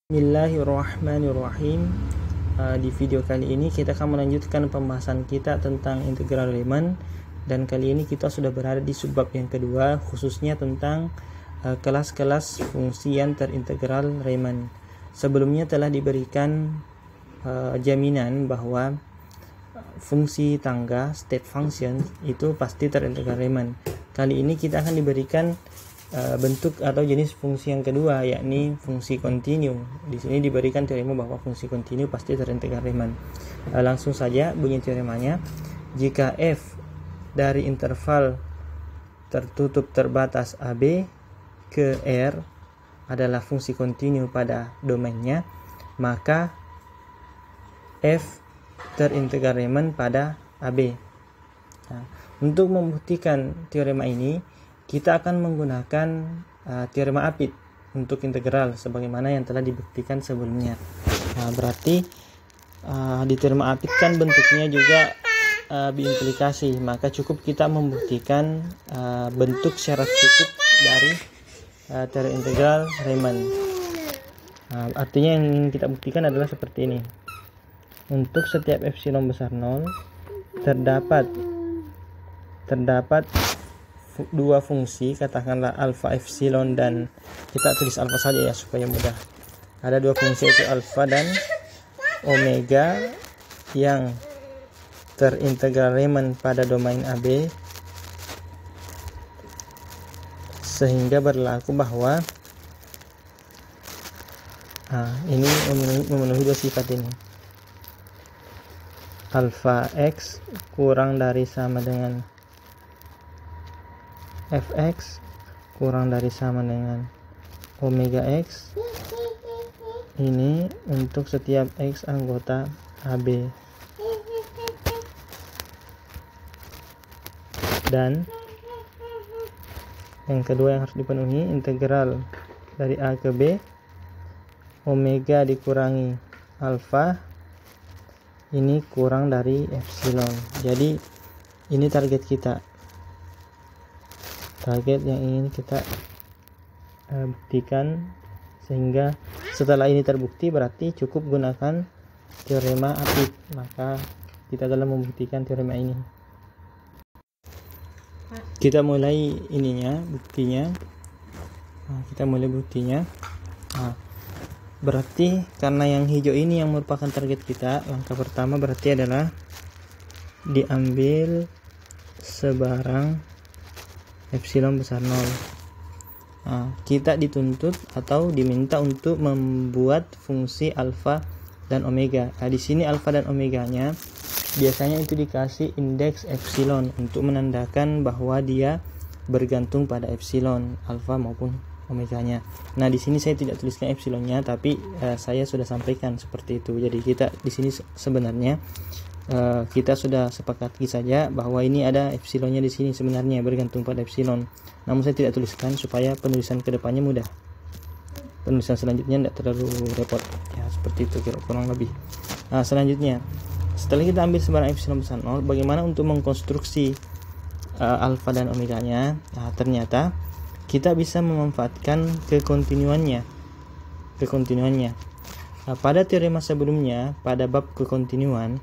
Bismillahirrahmanirrahim. Di video kali ini kita akan melanjutkan pembahasan kita tentang integral Riemann, dan kali ini kita sudah berada di subbab yang kedua, khususnya tentang kelas-kelas fungsi yang terintegral Riemann. Sebelumnya telah diberikan jaminan bahwa fungsi tangga state function itu pasti terintegral Riemann. Kali ini kita akan diberikan bentuk atau jenis fungsi yang kedua, yakni fungsi kontinu. Di sini diberikan teorema bahwa fungsi kontinu pasti terintegral Riemann. Langsung saja bunyi teoremanya. Jika f dari interval tertutup terbatas AB ke R adalah fungsi kontinu pada domainnya, maka f terintegral Riemann pada AB. Untuk membuktikan teorema ini, kita akan menggunakan teorema Apit untuk integral sebagaimana yang telah dibuktikan sebelumnya. Berarti di teorema Apit kan bentuknya juga biimplikasi, maka cukup kita membuktikan bentuk syarat cukup dari teori integral Riemann. Artinya yang ingin kita buktikan adalah seperti ini. Untuk setiap epsilon besar 0 terdapat dua fungsi, katakanlah alfa epsilon, dan kita tulis alfa saja ya supaya mudah. Ada dua fungsi, yaitu alfa dan omega, yang terintegral Riemann pada domain AB, sehingga berlaku bahwa ini memenuhi dua sifat ini. Alfa x kurang dari sama dengan fx kurang dari sama dengan omega x ini untuk setiap x anggota AB, dan yang kedua yang harus dipenuhi, integral dari A ke B omega dikurangi alfa ini kurang dari epsilon. Jadi ini target kita, target yang ingin kita buktikan, sehingga setelah ini terbukti berarti cukup gunakan teorema Apit. Maka kita dalam membuktikan teorema ini, kita mulai buktinya. Kita mulai buktinya. Berarti karena yang hijau ini yang merupakan target kita, langkah pertama berarti adalah diambil sebarang epsilon besar 0. Kita dituntut atau diminta untuk membuat fungsi alfa dan omega. Di sini alfa dan omeganya biasanya itu dikasih indeks epsilon untuk menandakan bahwa dia bergantung pada epsilon, alfa maupun omeganya. Di sini saya tidak tuliskan epsilonnya, tapi saya sudah sampaikan seperti itu. Jadi kita di sini sebenarnya kita sudah sepakati saja bahwa ini ada epsilonnya di sini, sebenarnya bergantung pada epsilon. Namun saya tidak tuliskan supaya penulisan kedepannya mudah. Penulisan selanjutnya tidak terlalu repot. Ya seperti itu kurang lebih. Selanjutnya, setelah kita ambil sebarang epsilon besar 0, bagaimana untuk mengkonstruksi alfa dan omeganya? Ternyata kita bisa memanfaatkan kekontinuannya. Pada teorema sebelumnya, pada bab kekontinuan,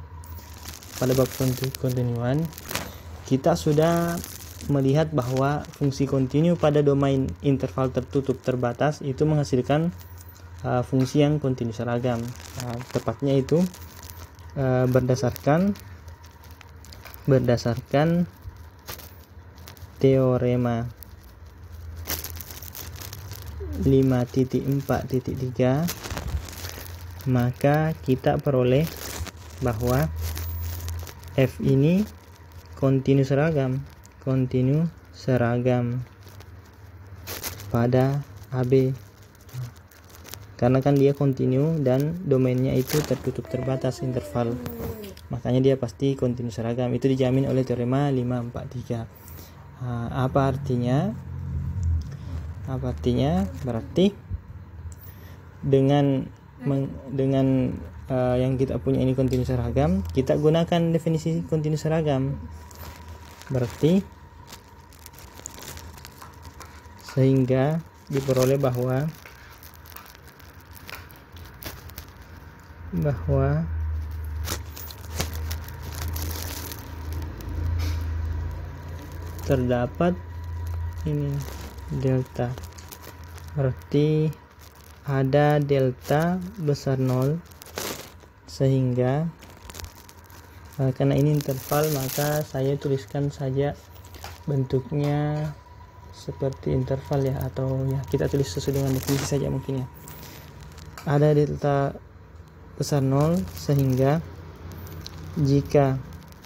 kita sudah melihat bahwa fungsi kontinu pada domain interval tertutup terbatas itu menghasilkan fungsi yang kontinu seragam. Tepatnya itu berdasarkan teorema 5.4.3, maka kita peroleh bahwa f ini kontinu seragam pada AB, karena kan dia kontinu dan domainnya itu tertutup terbatas interval, makanya dia pasti kontinu seragam. Itu dijamin oleh teorema 5.4.3. Apa artinya? Berarti dengan yang kita punya ini kontinu seragam, kita gunakan definisi kontinu seragam. Berarti sehingga diperoleh bahwa bahwa terdapat ini delta, berarti ada delta besar 0, sehingga karena ini interval maka saya tuliskan saja bentuknya seperti interval ya, atau ya kita tulis sesuai dengan definisi saja mungkin ya. Ada delta besar 0 sehingga jika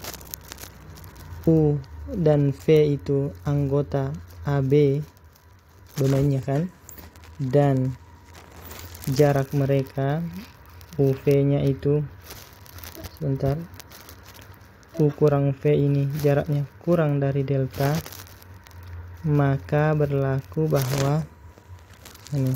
U dan V itu anggota AB domainnya kan, dan jarak mereka UV nya itu sebentar, U kurang V ini jaraknya kurang dari delta, maka berlaku bahwa ini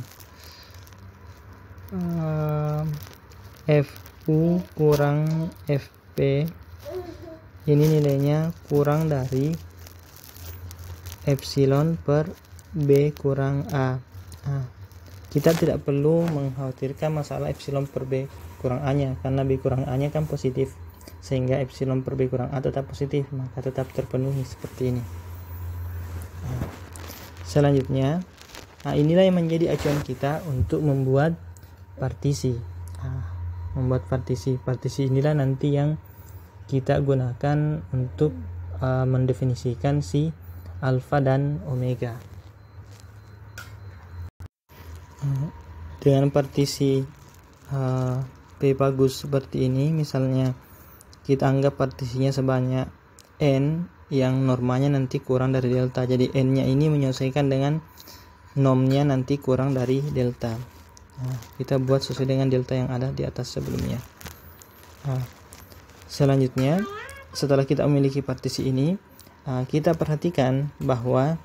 FU kurang FP ini nilainya kurang dari epsilon per B kurang A. Kita tidak perlu mengkhawatirkan masalah epsilon per B kurang A nya, karena B kurang A nya kan positif, sehingga epsilon per B kurang A tetap positif, maka tetap terpenuhi seperti ini. Selanjutnya, inilah yang menjadi acuan kita untuk membuat partisi. Partisi inilah nanti yang kita gunakan untuk mendefinisikan si alfa dan omega. Dengan partisi P bagus seperti ini, misalnya kita anggap partisinya sebanyak N yang normanya nanti kurang dari delta, jadi N nya ini menyesuaikan dengan nomnya nanti kurang dari delta. Kita buat sesuai dengan delta yang ada di atas sebelumnya. Selanjutnya, setelah kita memiliki partisi ini, kita perhatikan bahwa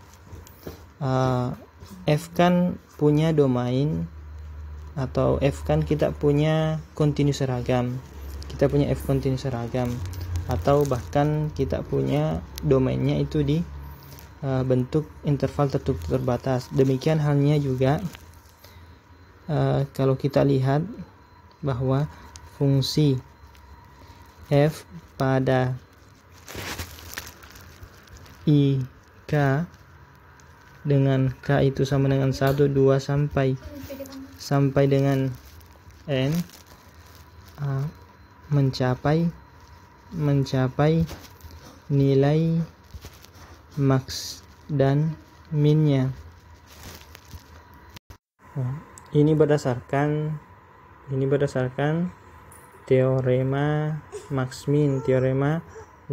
F kan punya domain, atau F kan kita punya kontinu seragam, kita punya F kontinu seragam, atau bahkan kita punya domainnya itu di bentuk interval tertutup terbatas. Demikian halnya juga kalau kita lihat bahwa fungsi F pada I K dengan K itu sama dengan 1, 2 sampai dengan N mencapai nilai max dan minnya. Ini berdasarkan teorema max min, teorema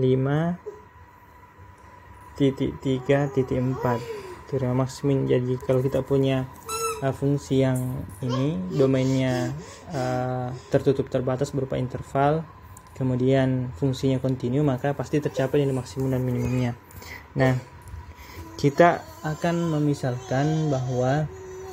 5.3.4, teorema max min. Jadi kalau kita punya fungsi yang ini domainnya tertutup terbatas berupa interval, kemudian fungsinya kontinu, maka pasti tercapai nilai maksimum dan minimumnya. Nah, kita akan memisalkan bahwa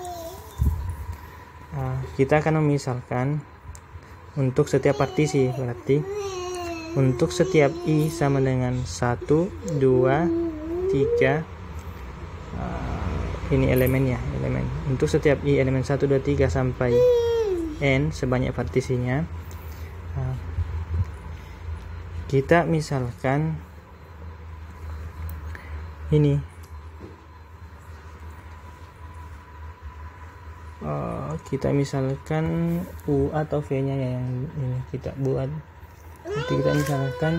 untuk setiap partisi, berarti untuk setiap I sama dengan 1, 2, 3, ini elemen. Untuk setiap I elemen 1, 2, 3 sampai N sebanyak partisinya, kita misalkan ini kita misalkan U atau V nya yang ini kita buat. Nanti kita misalkan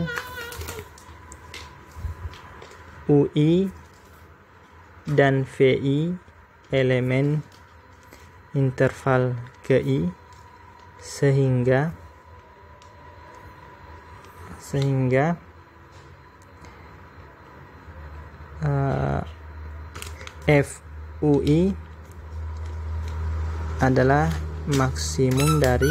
UI dan VI elemen interval ke I, sehingga FUI adalah maksimum dari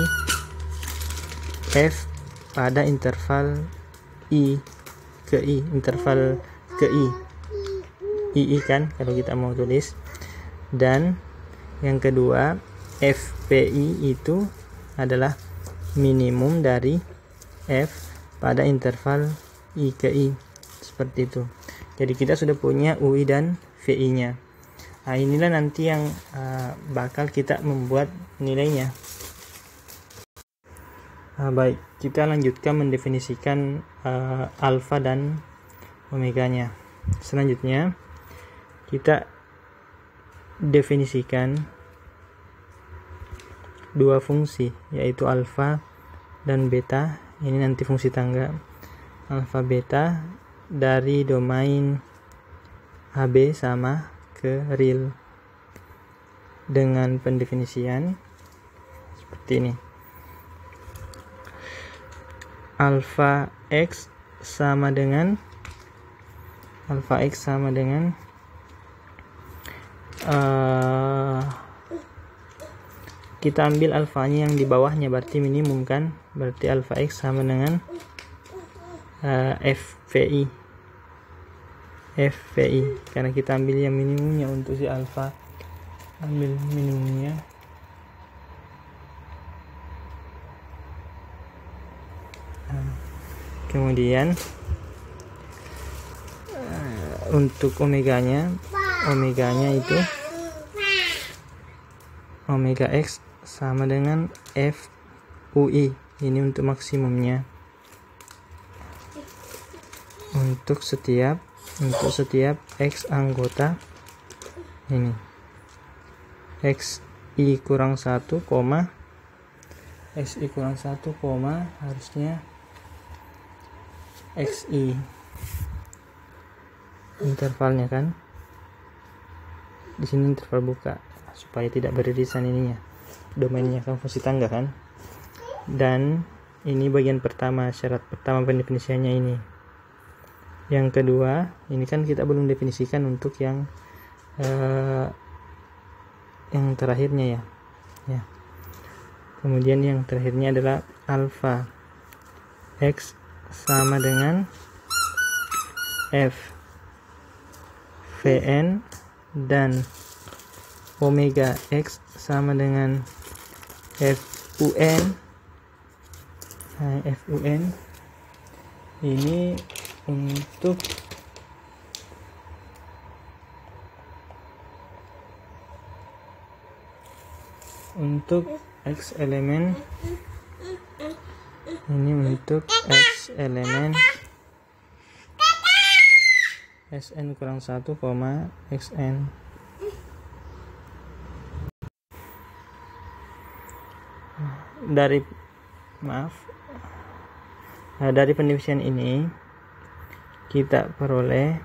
F pada interval I ke I, interval ke I, II kan kalau kita mau tulis. Dan yang kedua, FPI itu adalah minimum dari F pada interval I ke I, seperti itu. Jadi kita sudah punya UI dan VI nya. Inilah nanti yang bakal kita membuat nilainya. Baik, kita lanjutkan mendefinisikan alfa dan omeganya. Selanjutnya kita definisikan dua fungsi, yaitu alfa dan beta. Ini nanti fungsi tangga alfa beta dari domain AB sama ke real dengan pendefinisian seperti ini. Alfa x sama dengan kita ambil alfanya yang di bawahnya, berarti minimum kan, berarti alfa x sama dengan FVI karena kita ambil yang minimumnya untuk si alfa, ambil minimumnya. Kemudian untuk omeganya itu omega x sama dengan FUI, ini untuk maksimumnya untuk setiap x anggota ini, xi kurang 1, harusnya xi intervalnya kan, di sini interval buka supaya tidak beririsan ininya, domainnya kan fungsi tangga kan. Dan ini bagian pertama, syarat pertama pendefinisiannya ini. Yang kedua, ini kan kita belum definisikan untuk yang terakhirnya ya. Kemudian yang terakhirnya adalah alfa x sama dengan f Vn dan omega x sama dengan FUN. FUN ini untuk x elemen, ini untuk x elemen Sn kurang 1, Xn. Dari pendefinisian ini kita peroleh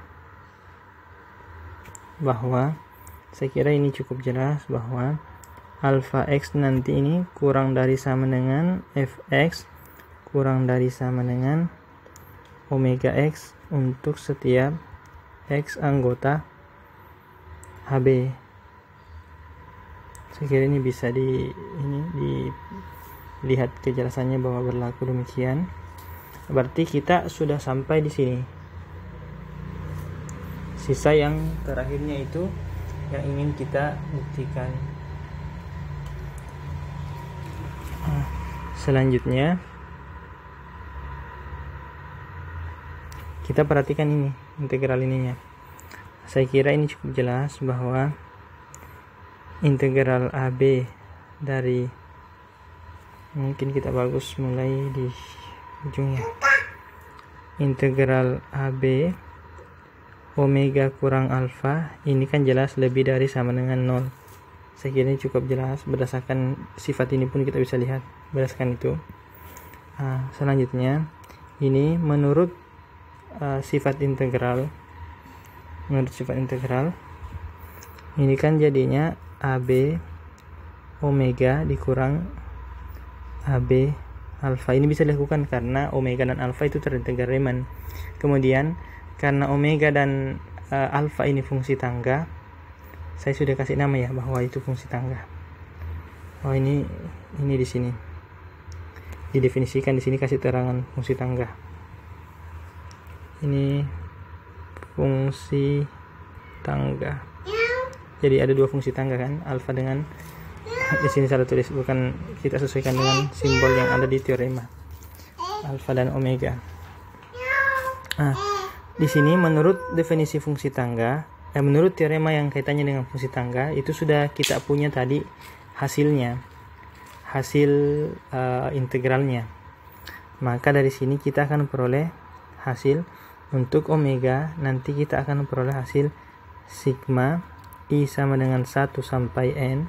bahwa, saya kira ini cukup jelas, bahwa alfa x nanti ini kurang dari sama dengan fx kurang dari sama dengan omega x untuk setiap x anggota HB. Saya kira ini bisa dilihat kejelasannya bahwa berlaku demikian. Berarti kita sudah sampai di sini. Sisa yang terakhirnya itu yang ingin kita buktikan. Selanjutnya kita perhatikan ini integral ininya. Saya kira ini cukup jelas bahwa integral AB dari, mungkin kita bagus mulai di ujungnya, integral AB omega kurang alfa, ini kan jelas lebih dari sama dengan 0. Saya kira ini cukup jelas, berdasarkan sifat ini pun kita bisa lihat berdasarkan itu. Selanjutnya ini menurut sifat integral, ini kan jadinya AB omega dikurang AB alfa. Ini bisa dilakukan karena omega dan alfa itu terintegral Riemann. Kemudian karena omega dan alfa ini fungsi tangga, saya sudah kasih nama ya bahwa itu fungsi tangga. Oh, ini di sini didefinisikan, di sini kasih terangan fungsi tangga. Ini fungsi tangga. Jadi ada dua fungsi tangga kan, alfa dengan, di sini salah tulis, bukan, kita sesuaikan dengan simbol yang ada di teorema, alfa dan omega. Di sini menurut definisi fungsi tangga, menurut teorema yang kaitannya dengan fungsi tangga, itu sudah kita punya tadi hasilnya, hasil integralnya. Maka dari sini kita akan peroleh hasil untuk omega, nanti kita akan peroleh hasil sigma I sama dengan 1 sampai N.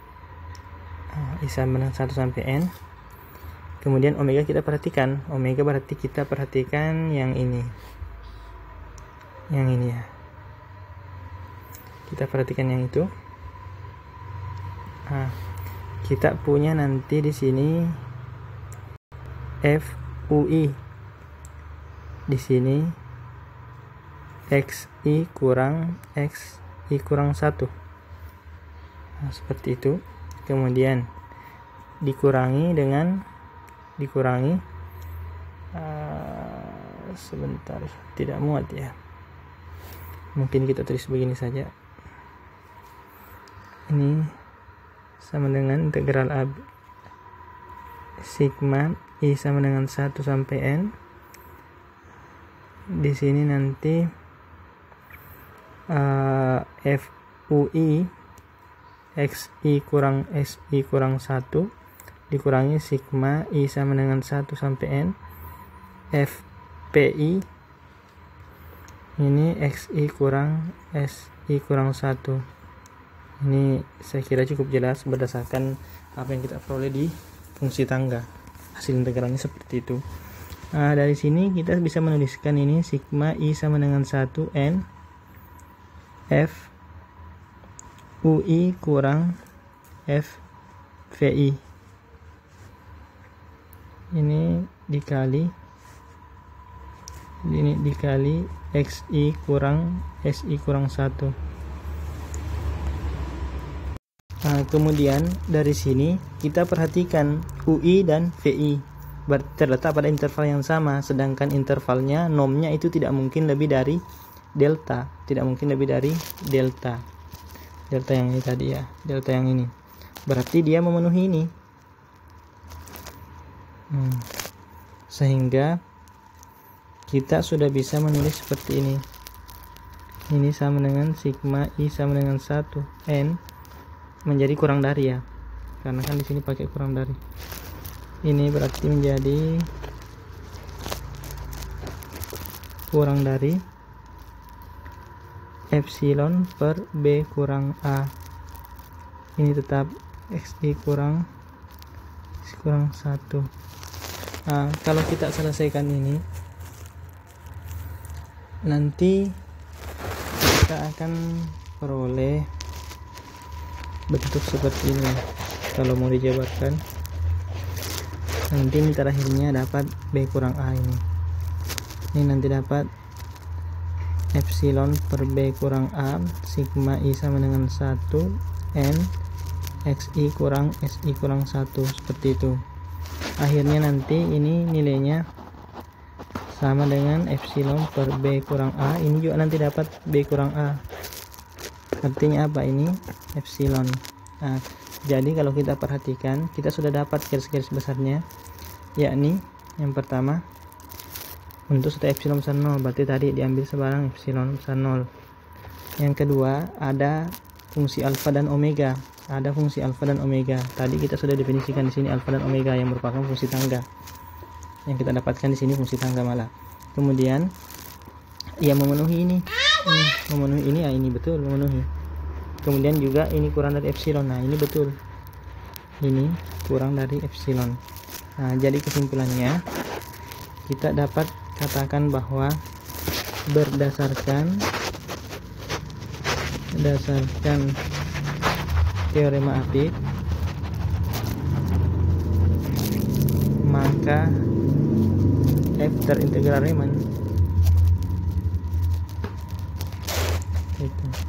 I sama dengan 1 sampai N. Kemudian omega kita perhatikan. Omega berarti kita perhatikan yang ini. Yang ini ya. Kita perhatikan yang itu. Kita punya nanti di sini FUI. Di sini XI kurang 1. Seperti itu. Kemudian dikurangi sebentar, tidak muat ya. Mungkin kita tulis begini saja. Ini sama dengan integral A sigma I sama dengan 1 sampai N. Di sini nanti FUI XI kurang SI kurang 1 dikurangi sigma I sama dengan 1 sampai N. FPI ini XI kurang SI kurang 1. Ini saya kira cukup jelas berdasarkan apa yang kita peroleh di fungsi tangga. Hasil integralnya seperti itu. Dari sini kita bisa menuliskan ini sigma I sama dengan 1 N F UI kurang F VI. Ini dikali XI kurang SI kurang 1. Kemudian dari sini kita perhatikan UI dan VI terletak pada interval yang sama, sedangkan intervalnya nomnya itu tidak mungkin lebih dari delta, delta yang ini tadi ya, delta yang ini. Berarti dia memenuhi ini. Sehingga kita sudah bisa menulis seperti ini. Ini sama dengan sigma I sama dengan 1 N menjadi kurang dari ya, karena kan di sini pakai kurang dari. Ini berarti menjadi kurang dari epsilon per B kurang A. Ini tetap XI kurang 1. Kalau kita selesaikan ini, nanti kita akan peroleh bentuk seperti ini. Kalau mau dijabarkan, nanti ini terakhirnya dapat B kurang A ini. Ini nanti dapat epsilon per B kurang A sigma I sama dengan 1 N XI kurang SI kurang 1, seperti itu. Akhirnya nanti ini nilainya sama dengan epsilon per B kurang A. Ini juga nanti dapat B kurang A. Artinya apa ini? Epsilon. Jadi kalau kita perhatikan, kita sudah dapat garis-garis besarnya, yakni yang pertama untuk setiap epsilon besar 0, berarti tadi diambil sebarang epsilon besar 0. Yang kedua ada fungsi alfa dan omega. Tadi kita sudah definisikan di sini alfa dan omega yang merupakan fungsi tangga. Yang kita dapatkan di sini fungsi tangga malah. Kemudian ia memenuhi ini. Ini betul memenuhi. Kemudian juga ini kurang dari epsilon. Ini betul. Ini kurang dari epsilon. Jadi kesimpulannya kita dapat katakan bahwa berdasarkan teorema Apik, maka F terintegral Riemann. Itu.